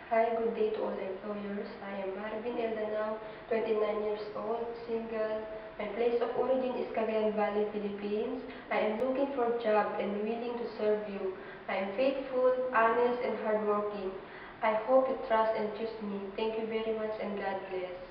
Hi, good day to all employers. I am Marivin Danao, 29 years old, single. My place of origin is Cagayan Valley, Philippines. I am looking for a job and willing to serve you. I am faithful, honest, and hardworking. I hope you trust and choose me. Thank you very much and God bless.